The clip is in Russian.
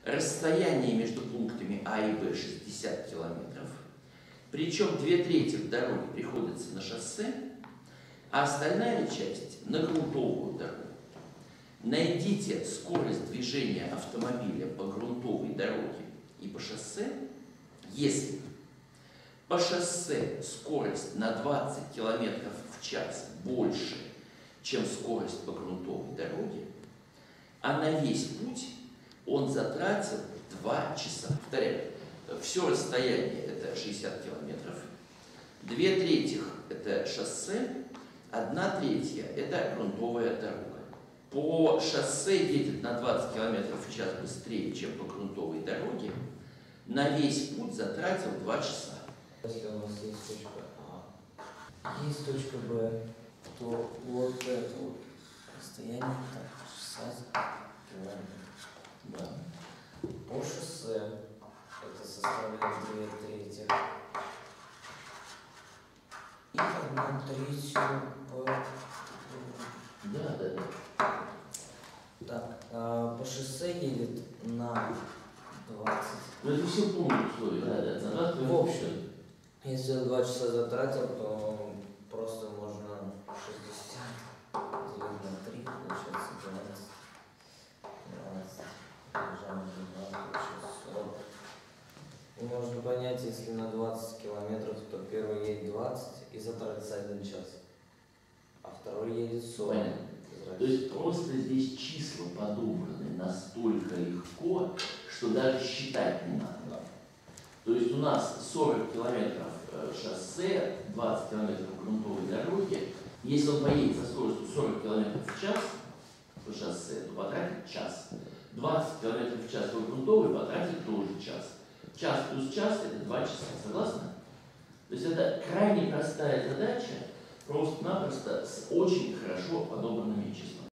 Расстояние между пунктами А и Б 60 километров. Причем 2/3 дороги приходится на шоссе, а остальная часть на грунтовую дорогу. Найдите скорость движения автомобиля по грунтовой дороге и по шоссе, если по шоссе скорость на 20 км в час больше, чем скорость по грунтовой дороге, а на весь путь он затратил 2 часа. Повторяю, все расстояние это 60 километров, 2/3 это шоссе, 1/3 это грунтовая дорога. По шоссе едет на 20 км в час быстрее, чем по грунтовой дороге, на весь путь затратил 2 часа. Если у нас есть точка А, есть точка Б, то вот это вот расстояние так, 60 километров. Да. По шоссе это составляет 2/3. И 1/3 по... Да. Так, по шоссе едет на 20. Ну это все помнят условия, да. На 20 В общем, если он 2 часа затратил, то просто можно 60 делить на 3, получается 12 умножаем на 2, получается 40. И можно понять, если на 20 километров, то первый едет 20 и затратится 1 час, а второй едет 40. Понятно. То есть просто здесь числа подобраны настолько легко, что даже считать не надо. Да. То есть у нас 40 километров шоссе, 20 километров грунтовой дороги. Если он поедет со скоростью 40 километров в час по шоссе, то потратит час. 20 километров в час по грунтовой потратит тоже час. Час плюс час это 2 часа. Согласны? То есть это крайне простая задача, просто-напросто с очень хорошо подобранными числами.